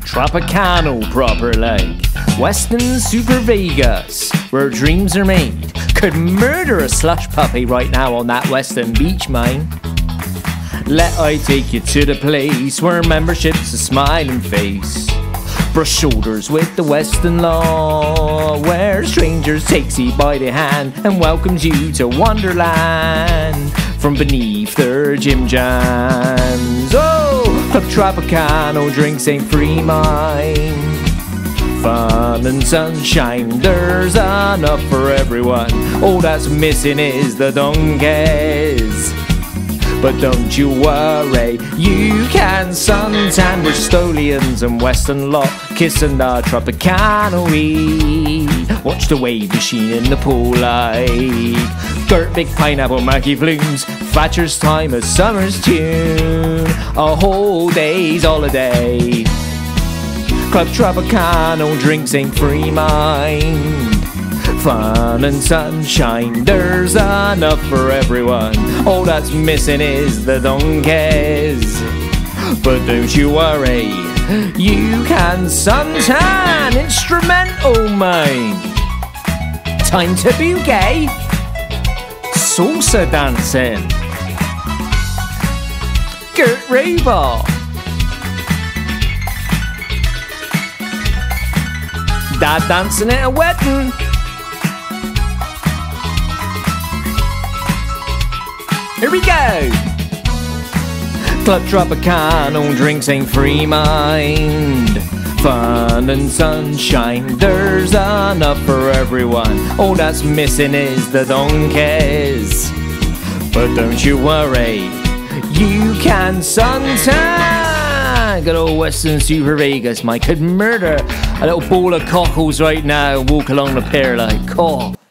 Tropicana proper like Westin Super Vegas, where dreams are made. Could murder a slush puppy right now on that Western beach, mine. Let I take you to the place where membership's a smiling face. Brush shoulders with the Western law, where strangers takes you by the hand and welcomes you to Wonderland from beneath their gym jams. Oh, Club Tropicana drinks ain't free, mine. Fun and sunshine, there's enough for everyone. All that's missing is the donkeys. But don't you worry, you can suntan with Stolians and Western lot, kissing the Tropicana. Watch the wave machine in the pool like Gert Big Pineapple Mackie Flumes, Thatcher's Time, a summer's tune, a whole day's holiday. Club Tropicana drinks ain't free, mind. Fun and sunshine, there's enough for everyone. All that's missing is the donkeys. But don't you worry, you can suntan instrumental, mine. Time to bouquet, salsa dancing, Gert Raver, dad dancing at a wedding. Here we go! Club Tropicana drinks ain't free, mind. Fun and sunshine, there's enough for everyone. All that's missing is the donkeys. But don't you worry, you can suntan. Good old Westin Super Vegas, Mike could murder a little bowl of cockles right now and walk along the pier like, oh.